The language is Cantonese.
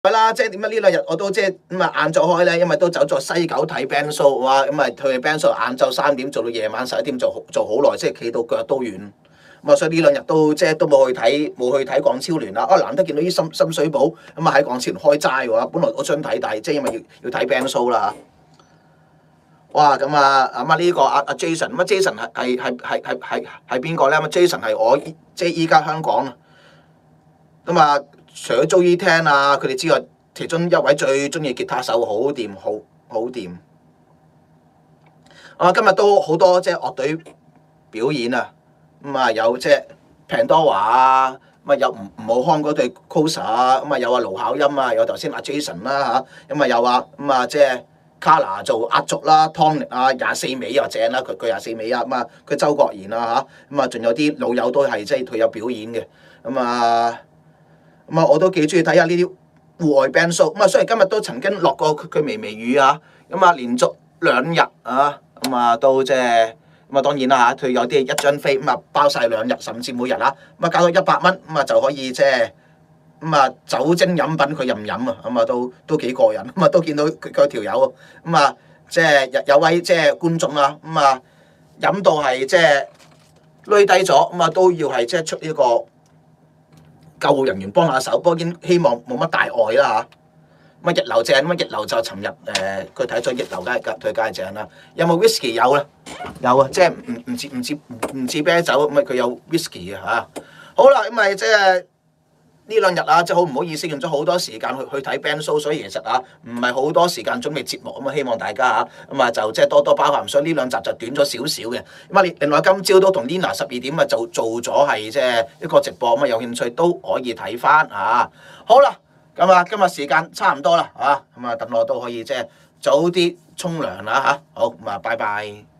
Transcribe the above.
係啦，即係點解呢兩日我都即係咁啊晏晝開咧，因為都走咗西九睇 band show，哇！咁啊去 band show 晏晝3點做到夜晚11點，做好耐，即係企到腳都軟。咁啊，所以呢兩日都即係都冇去睇港超聯啦。啊，難得見到啲深水埗咁啊喺港超聯開齋喎。本來我想睇，但係即係因為要睇 band show 啦。哇！咁啊呢個阿 Jason，咁啊 Jason 係邊個咧？咁啊 Jason 係我即係依家香港啊。咁啊，除咗 Joey Tan 啊，佢哋之外，其中一位最中意吉他手，好掂，好掂。啊，今日都好多即係樂隊表演啊，咁啊有即係 Pandora 啊，咁啊有吳浩康嗰隊 Coser 啊，咁啊有盧巧音啊，有頭先阿 Jason 啦嚇，咁啊有啊，咁啊即係 Kala 做壓軸啦，Tonic 啊24尾又正啦，佢24尾啊，咁啊佢周國賢啊嚇，咁啊仲有啲老友都係即係佢有表演嘅，咁啊我都幾中意睇下呢啲戶外 band show，咁啊雖然今日都曾經落過佢微雨啊，咁啊連續2日啊，咁啊都即係。咁啊當然啦嚇，佢有啲一張飛咁啊包晒2日，甚至每日啊，咁啊加到100蚊，咁啊就可以即係咁啊酒精飲品佢任飲啊，咁啊都幾過癮，咁啊都見到佢條友咁啊即係有位即係觀眾啊，咁啊飲到係即係攣低咗，咁啊都要係即係出呢個救護人員幫下手，不過希望冇乜大礙啦嚇。咁啊，日流正，咁啊，日流就尋日佢睇咗日流，梗係正啦。有冇 whisky 有啦？有啊，即係唔似啤酒，咁啊佢有 whisky 啊嚇。好啦，咁咪即係呢兩日啊，即係好唔好意思，用咗好多時間去睇 band show，所以其實啊唔係好多時間準備節目，咁啊希望大家嚇咁啊就即係多多包涵，所以呢兩集就短咗少少嘅。咁啊另外今朝都同 Lina 12點啊就做咗係即係一個直播，咁啊有興趣都可以睇翻啊。好啦。咁啊，今日時間差唔多啦，咁啊等我都可以即係早啲沖涼啦嚇，好咁啊，拜拜。